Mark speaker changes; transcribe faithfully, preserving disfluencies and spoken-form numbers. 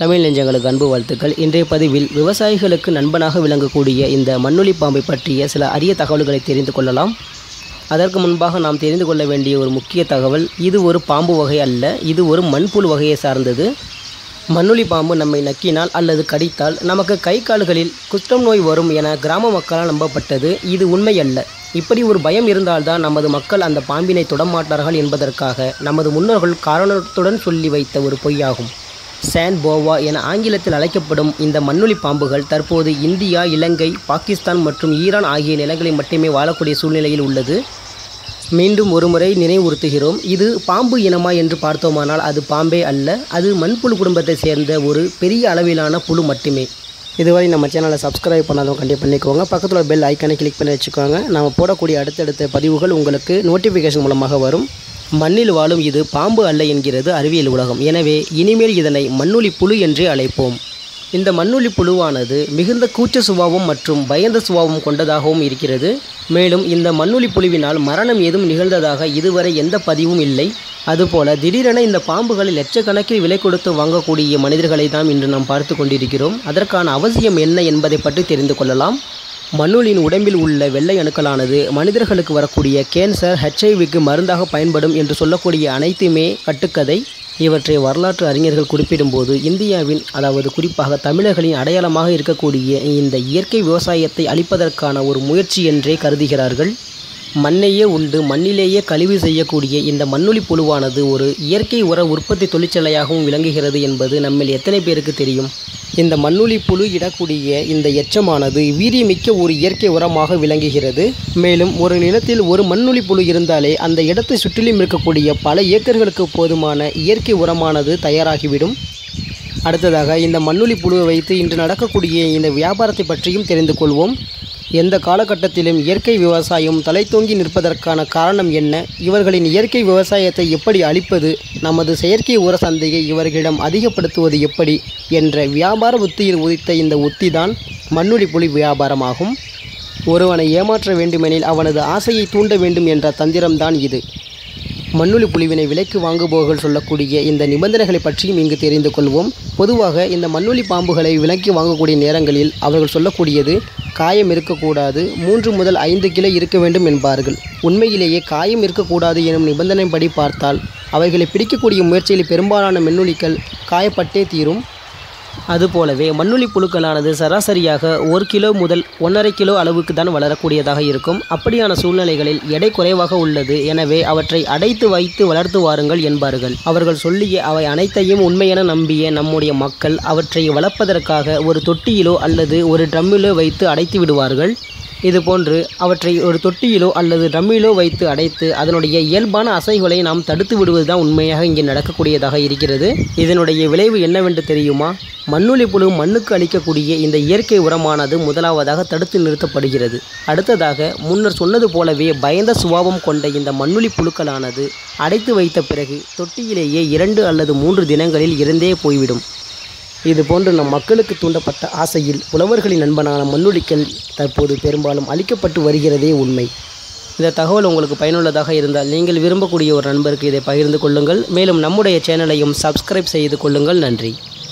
Speaker 1: தமிழ் நெஞ்சங்களுக்கு அன்பு வாழ்த்துக்கள். இன்றைய பதிவில் விவசாயிகளுக்கு நண்பனாக விளங்கக்கூடிய இந்த மண்ணுளி பாம்பை பற்றிய சில அரிய தகவல்களை தெரிந்து கொள்ளலாம். அதற்கு முன்பாக நாம் தெரிந்து கொள்ள வேண்டிய ஒரு முக்கிய தகவல், இது ஒரு பாம்பு வகை அல்ல, இது ஒரு மண்புழு வகையை சார்ந்தது. மண்ணுளி பாம்பு நம்மை நக்கினால் அல்லது கடித்தால் நமக்கு கை கால்களில் குஷ்டம் நோய் வரும் என கிராம மக்களால் நம்பப்பட்டது. இது உண்மை அல்ல. இப்படி ஒரு பயம் இருந்தால்தான் நமது மக்கள் அந்த பாம்பினை தொடமாட்டார்கள் என்பதற்காக நமது முன்னோர்கள் காரணத்துடன் சொல்லி வைத்த ஒரு பொய்யாகும். சாண்ட் போவா என ஆங்கிலத்தில் அழைக்கப்படும் இந்த மண்ணுளி பாம்புகள் தற்போது இந்தியா, இலங்கை, பாகிஸ்தான் மற்றும் ஈரான் ஆகிய நிலங்களில் மட்டுமே வாழக்கூடிய சூழ்நிலையில் உள்ளது. மீண்டும் ஒருமுறை நினைவுறுத்துகிறோம், இது பாம்பு இனமா என்று பார்த்தோமானால் அது பாம்பே அல்ல, அது மண்புழு குடும்பத்தை சேர்ந்த ஒரு பெரிய அளவிலான புழு மட்டுமே. இதுவரை நம்ம சேனலை சப்ஸ்கிரைப் பண்ணாதவங்க கண்டிப்பாக பண்ணிக்கோங்க. பக்கத்தில் ஒரு பெல் ஐக்கானை கிளிக் பண்ணி வச்சுக்கோங்க. நம்ம போடக்கூடிய அடுத்தடுத்த பதிவுகள் உங்களுக்கு நோட்டிஃபிகேஷன் மூலமாக வரும். மண்ணில் வாழும் இது பாம்பு அல்ல என்கிறது அறிவியல் உலகம். எனவே இனிமேல் இதனை மண்ணுளி புழு என்றே அழைப்போம். இந்த மண்ணுளி புழுவானது மிகுந்த கூச்ச சுபாவம் மற்றும் பயந்த சுபாவம் கொண்டதாகவும் இருக்கிறது. மேலும் இந்த மண்ணுளி புழுவினால் மரணம் ஏதும் நிகழ்ந்ததாக இதுவரை எந்த பதிவும் இல்லை. அதுபோல திடீரென இந்த பாம்புகளை லட்சக்கணக்கில் விலை கொடுத்து வாங்கக்கூடிய மனிதர்களை தான் இன்று நாம் பார்த்து கொண்டிருக்கிறோம். அதற்கான அவசியம் என்ன என்பதை பற்றி தெரிந்து கொள்ளலாம். மண்ணுளியின் உடம்பில் உள்ள வெள்ளை அணுக்களானது மனிதர்களுக்கு வரக்கூடிய கேன்சர், ஹெச்ஐவிக்கு மருந்தாக பயன்படும் என்று சொல்லக்கூடிய அனைத்துமே கட்டுக்கதை. இவற்றை வரலாற்று அறிஞர்கள் குறிப்பிடும்போது இந்தியாவின், அதாவது குறிப்பாக தமிழர்களின் அடையாளமாக இருக்கக்கூடிய இந்த இயற்கை விவசாயத்தை அழிப்பதற்கான ஒரு முயற்சி என்றே கருதுகிறார்கள். மண்ணையே உண்டு மண்ணிலேயே கழிவு செய்யக்கூடிய இந்த மண்ணுளி புழுவானது ஒரு இயற்கை உர உற்பத்தி தொழிற்சாலையாகவும் விளங்குகிறது என்பது நம்மில் எத்தனை பேருக்கு தெரியும்? இந்த மண்ணுளி புழு இடக்கூடிய இந்த எச்சமானது வீரியமிக்க ஒரு இயற்கை உரமாக விளங்குகிறது. மேலும் ஒரு நிலத்தில் ஒரு மண்ணுளி புழு இருந்தாலே அந்த இடத்தை சுற்றிலும் இருக்கக்கூடிய பல ஏக்கர்களுக்கு போதுமான இயற்கை உரமானது தயாராகிவிடும். அடுத்ததாக இந்த மண்ணுளி புழுவை வைத்து இன்று நடக்கக்கூடிய இந்த வியாபாரத்தை பற்றியும் தெரிந்து கொள்வோம். எந்த காலகட்டத்திலும் இயற்கை விவசாயம் தலைத்தோங்கி நிற்பதற்கான காரணம் என்ன? இவர்களின் இயற்கை விவசாயத்தை எப்படி அழிப்பது? நமது செயற்கை உர சந்தையை இவர்களிடம் அதிகப்படுத்துவது எப்படி என்ற வியாபார உத்தியில் உதித்த இந்த உத்திதான் மண்ணுளி புழு வியாபாரமாகும். ஒருவனை ஏமாற்ற வேண்டுமெனில் அவனது ஆசையை தூண்ட வேண்டும் என்ற தந்திரம்தான் இது. மண்ணுளி புழுவினை விலைக்கு வாங்குபவர்கள் சொல்லக்கூடிய இந்த நிபந்தனைகளை பற்றியும் இங்கு தெரிந்து கொள்வோம். பொதுவாக இந்த மண்ணுளி பாம்புகளை விலைக்கு வாங்கக்கூடிய நேரங்களில் அவர்கள் சொல்லக்கூடியது காயம் இருக்கக்கூடாது, மூன்று முதல் ஐந்து கிலோ இருக்க வேண்டும் என்பார்கள். உண்மையிலேயே காயம் இருக்கக்கூடாது எனும் நிபந்தனைப்படி பார்த்தால் அவைகளை பிடிக்கக்கூடிய முயற்சியில் பெரும்பாலான மண்ணுளிகள் காயப்பட்டே தீரும். அதுபோலவே மண்ணுளி புழுக்களானது சராசரியாக ஒரு கிலோ முதல் ஒன்றரை கிலோ அளவுக்கு தான் வளரக்கூடியதாக இருக்கும். அப்படியான சூழ்நிலைகளில் எடை குறைவாக உள்ளது, எனவே அவற்றை அடைத்து வைத்து வளர்த்து வாருங்கள் என்பார்கள். அவர்கள் சொல்லிய அவை அனைத்தையும் உண்மையென நம்பிய நம்முடைய மக்கள் அவற்றை வளர்ப்பதற்காக ஒரு தொட்டியிலோ அல்லது ஒரு ட்ரம்மிலோ வைத்து அடைத்து விடுவார்கள். இதுபோன்று அவற்றை ஒரு தொட்டியிலோ அல்லது ட்ரம்மிலோ வைத்து அடைத்து அதனுடைய இயல்பான அசைகளை நாம் தடுத்து விடுவது தான் உண்மையாக இங்கே நடக்கக்கூடியதாக இருக்கிறது. இதனுடைய விளைவு என்னவென்று தெரியுமா? மண்ணுளி புழு மண்ணுக்கு அளிக்கக்கூடிய இந்த இயற்கை உரமானது முதலாவதாக தடுத்து நிறுத்தப்படுகிறது. அடுத்ததாக முன்னர் சொன்னது போலவே பயந்த சுபாவம் கொண்ட இந்த மண்ணுளி புழுக்களானது அடைத்து வைத்த பிறகு தொட்டியிலேயே இரண்டு அல்லது மூன்று தினங்களில் இறந்தே போய்விடும். இதுபோன்று நம் மக்களுக்கு தூண்டப்பட்ட ஆசையில் உழவர்களின் நண்பனான மண்ணுளிகள் தற்போது பெரும்பாலும் அழிக்கப்பட்டு வருகிறதே உண்மை. இந்த தகவல் உங்களுக்கு பயனுள்ளதாக இருந்தால் நீங்கள் விரும்பக்கூடிய ஒரு நண்பருக்கு இதை பகிர்ந்து கொள்ளுங்கள். மேலும் நம்முடைய சேனலையும் சப்ஸ்கிரைப் செய்து கொள்ளுங்கள். நன்றி.